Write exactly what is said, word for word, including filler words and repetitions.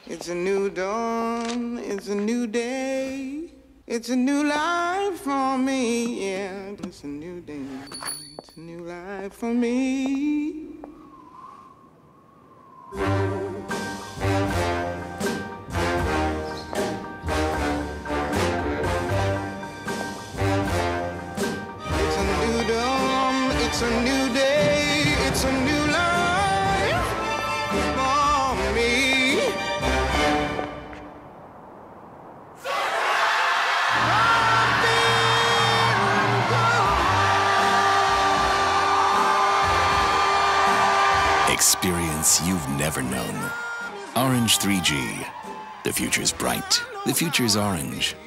It's a new dawn, it's a new day, it's a new life for me, yeah. It's a new day, it's a new life for me. It's a new dawn, it's a new day, it's a new life for me. Experience you've never known. Orange three G. The future's bright. The future's orange.